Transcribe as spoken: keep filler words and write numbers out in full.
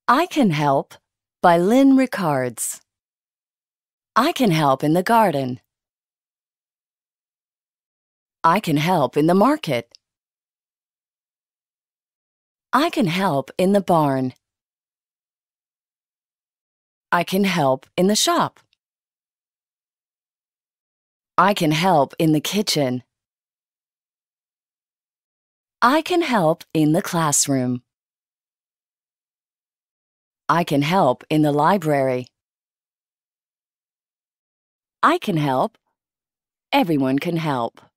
I Can Help by Lynn Ricards. I can help in the garden. I can help in the market. I can help in the barn. I can help in the shop. I can help in the kitchen. I can help in the classroom. I can help in the library. I can help. Everyone can help.